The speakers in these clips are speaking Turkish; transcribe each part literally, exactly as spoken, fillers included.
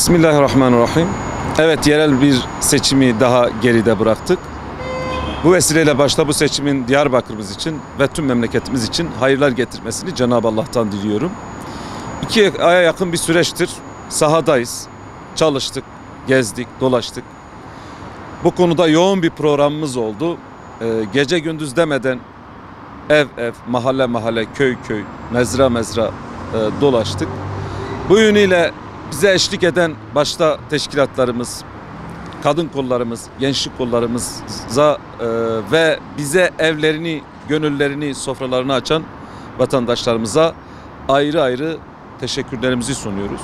Bismillahirrahmanirrahim. Evet, yerel bir seçimi daha geride bıraktık. Bu vesileyle başta bu seçimin Diyarbakır'ımız için ve tüm memleketimiz için hayırlar getirmesini Cenab-ı Allah'tan diliyorum. İki aya yakın bir süreçtir sahadayız. Çalıştık, gezdik, dolaştık. Bu konuda yoğun bir programımız oldu. Ee, gece gündüz demeden ev ev, mahalle mahalle, köy köy, mezra mezra e, dolaştık. Bu yönüyle bize eşlik eden başta teşkilatlarımız, kadın kollarımız, gençlik kollarımıza e, ve bize evlerini, gönüllerini, sofralarını açan vatandaşlarımıza ayrı ayrı teşekkürlerimizi sunuyoruz.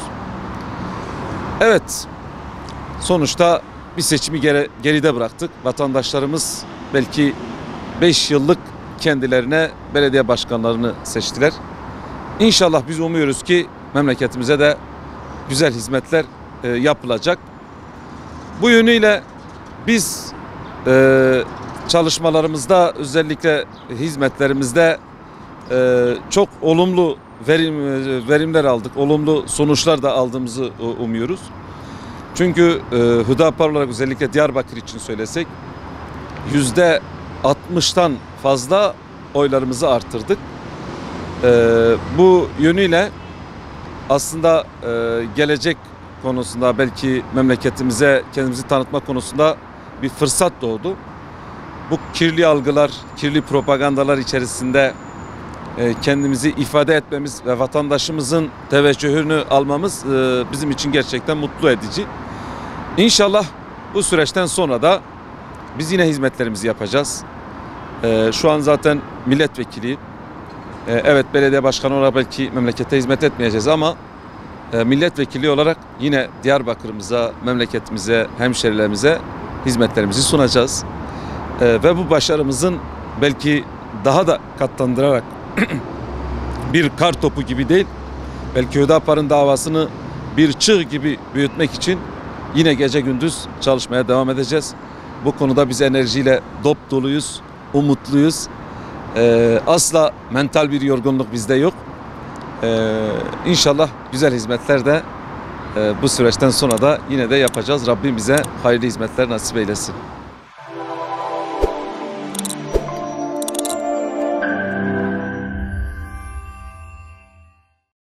Evet, sonuçta bir seçimi geri, geride bıraktık. Vatandaşlarımız belki beş yıllık kendilerine belediye başkanlarını seçtiler. İnşallah biz umuyoruz ki memleketimize de güzel hizmetler e, yapılacak. Bu yönüyle biz e, çalışmalarımızda, özellikle hizmetlerimizde e, çok olumlu verim, verimler aldık, olumlu sonuçlar da aldığımızı umuyoruz. Çünkü e, Hüdapar olarak özellikle Diyarbakır için söylesek yüzde altmıştan fazla oylarımızı arttırdık. E, bu yönüyle aslında e, gelecek konusunda, belki memleketimize kendimizi tanıtma konusunda bir fırsat doğdu. Bu kirli algılar, kirli propagandalar içerisinde e, kendimizi ifade etmemiz ve vatandaşımızın teveccühünü almamız e, bizim için gerçekten mutlu edici. İnşallah bu süreçten sonra da biz yine hizmetlerimizi yapacağız. E, şu an zaten milletvekili, e, evet belediye başkanı olarak belki memlekete hizmet etmeyeceğiz ama e, milletvekili olarak yine Diyarbakır'ımıza, memleketimize, hemşerilerimize hizmetlerimizi sunacağız. E, ve bu başarımızın belki daha da katlandırarak bir kar topu gibi değil, belki Hüdapar'ın davasını bir çığ gibi büyütmek için yine gece gündüz çalışmaya devam edeceğiz. Bu konuda biz enerjiyle dop doluyuz, umutluyuz. Ee, asla mental bir yorgunluk bizde yok. Ee, İnşallah güzel hizmetler de e, bu süreçten sonra da yine de yapacağız. Rabbim bize hayırlı hizmetler nasip eylesin.